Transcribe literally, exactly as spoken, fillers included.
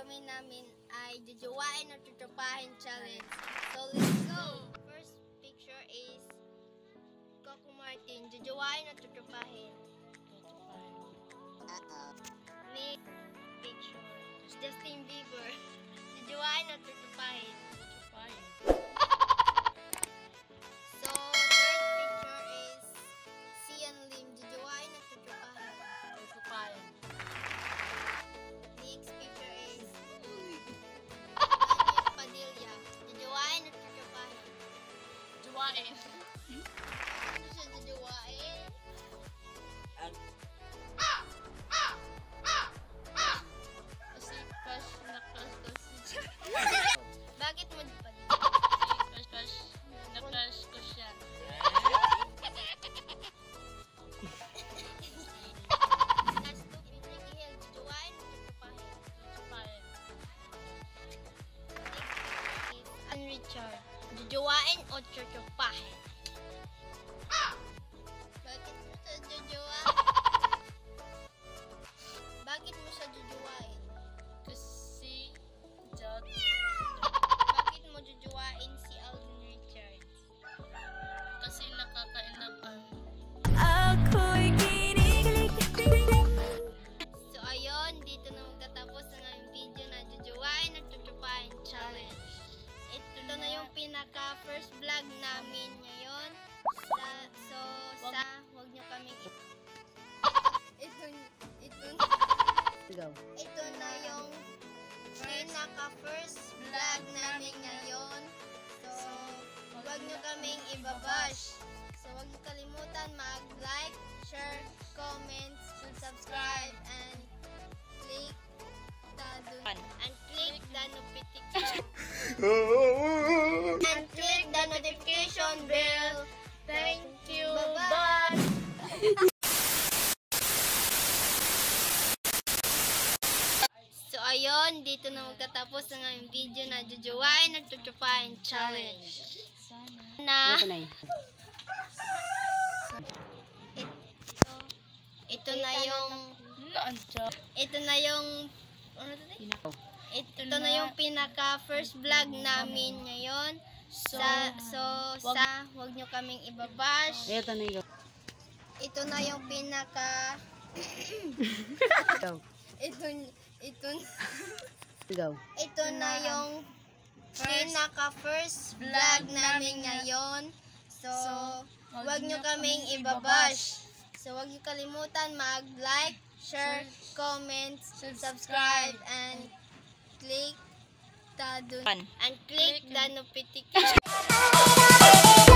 gagawin namin ay jujuwain at tutupahin challenge. So let's go! First picture is Coco Martin, jujuwain at tutupahin. Uh-oh. Next picture is Justin Bieber, jujuwain at tutupahin. Tutupahin. So third picture is Sian Lim, jujuwain at tutupahin. Tutupahin. Next picture is Daniel Padilla, jujuwain at tutupahin. Jujuwain. Ano siya jujuwain? Kasi crush na crush ko siya. Bakit mo pa din? Kasi crush na crush ko siya. Last two, Ricky Hill, jujuwain at tutupahin. Tutupahin. Next is Ann Richard, jujuwain o tutupahin. Bakit mo siya jujuwain? Bakit mo siya jujuwain? Kasi Jot. Bakit mo jujuwain si Alden Richards? Kasi nakakainapan. Ako'y kinikilig. So ayun, dito na magtatapos ang aming video na jujuwain at tutupahin challenge. Ito na yung pinaka first vlog namin ngayon. Sa, so sa huwag nyo kaming ito ito ito ito na yung pinaka first vlog namin ngayon. So huwag nyo kaming ibabash. So huwag nyo kalimutan mag-like, share, comment, subscribe, and click the and click the notification and click the notification bell. Thank you. Bye-bye. So ayun, dito na magtatapos ang aming video na jujuwain at tutupahin challenge. Na ito, ito na yung ito na yung ano ito? Ito na yung pinaka first vlog namin ngayon. Sa, so, sa, huwag nyo kaming ibabash. Ito na yung Ito na yung pinaka ito, ito, Go. ito na yung pinaka first vlog namin ngayon. So, huwag nyo kaming ibabash. So, huwag nyo kalimutan mag-like, share, comment, subscribe, and click the and click the notification.